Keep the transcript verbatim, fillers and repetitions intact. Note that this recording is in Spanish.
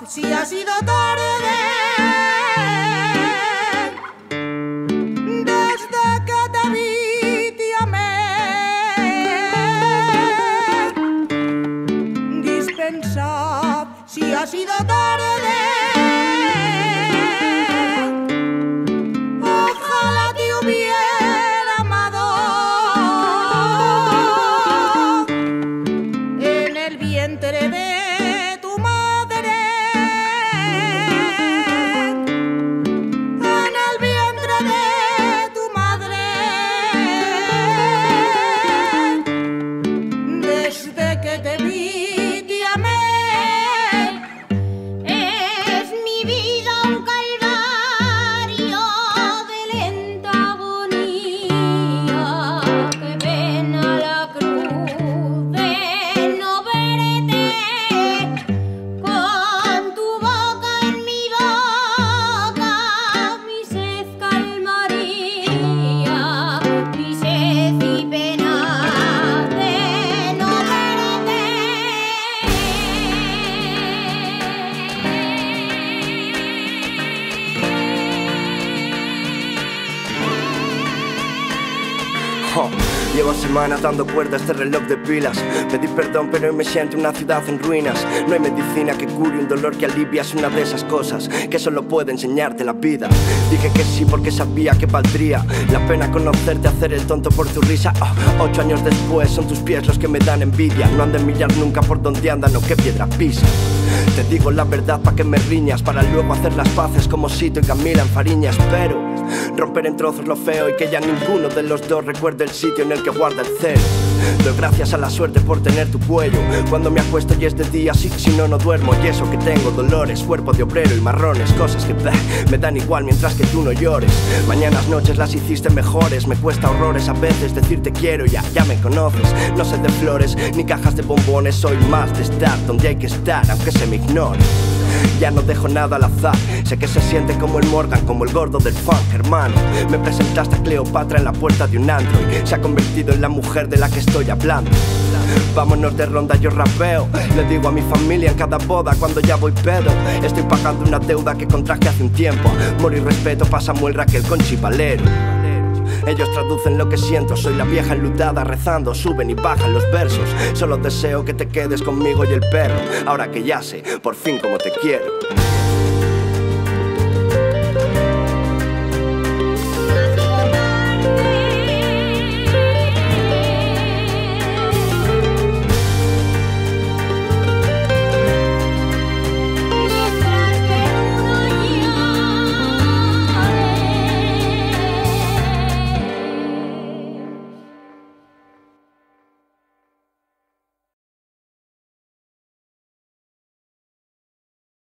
si ha sido tarde, desde que te vi te amé. Dispensad si ha sido tarde, ojalá te hubiera amado en el vientre de tu madre, en el vientre de tu madre, desde que te vi te amé. Es mi vida un calvario de lenta agonía, que ven a la cruz de no verte, con tu boca en mi boca, mi sed calmaría, mi sed y pena de no verte. Oh, llevo semanas dando cuerda a este reloj de pilas. Pedí perdón pero hoy me siento una ciudad en ruinas. No hay medicina que cure un dolor que alivia. Es una de esas cosas que solo puede enseñarte la vida. Dije que sí porque sabía que valdría la pena conocerte, hacer el tonto por tu risa. Oh, ocho años después son tus pies los que me dan envidia. No han de mirar nunca por donde andan o qué piedra pisan. Te digo la verdad pa' que me riñas, para luego hacer las paces como Sito y Camila en Fariña. Espero romper en trozos lo feo y que ya ninguno de los dos recuerde el sitio en el que guarda el celo. Doy gracias a la suerte por tener tu cuello cuando me acuesto y es de día, sí, si no, no duermo. Y eso que tengo dolores, cuerpo de obrero y marrones, cosas que bleh, me dan igual mientras que tú no llores. Mañanas, noches las hiciste mejores, me cuesta horrores a veces decir te quiero, ya, ya me conoces. No sé de flores ni cajas de bombones, soy más de estar donde hay que estar, aunque se me ignore. Ya no dejo nada al azar, sé que se siente como el Morgan, como el gordo del funk, hermano. Me presentaste a Cleopatra en la puerta de un antro y se ha convertido en la mujer de la que estoy hablando. Vámonos de ronda, yo rapeo. Le digo a mi familia en cada boda cuando ya voy pedo. Estoy pagando una deuda que contraje hace un tiempo. Amor y respeto pa' Samuel, Raquel, Conchi y Valero. Ellos traducen lo que siento, soy la vieja enlutada rezando, suben y bajan los versos. Solo deseo que te quedes conmigo y el perro, ahora que ya sé por fin cómo te quiero.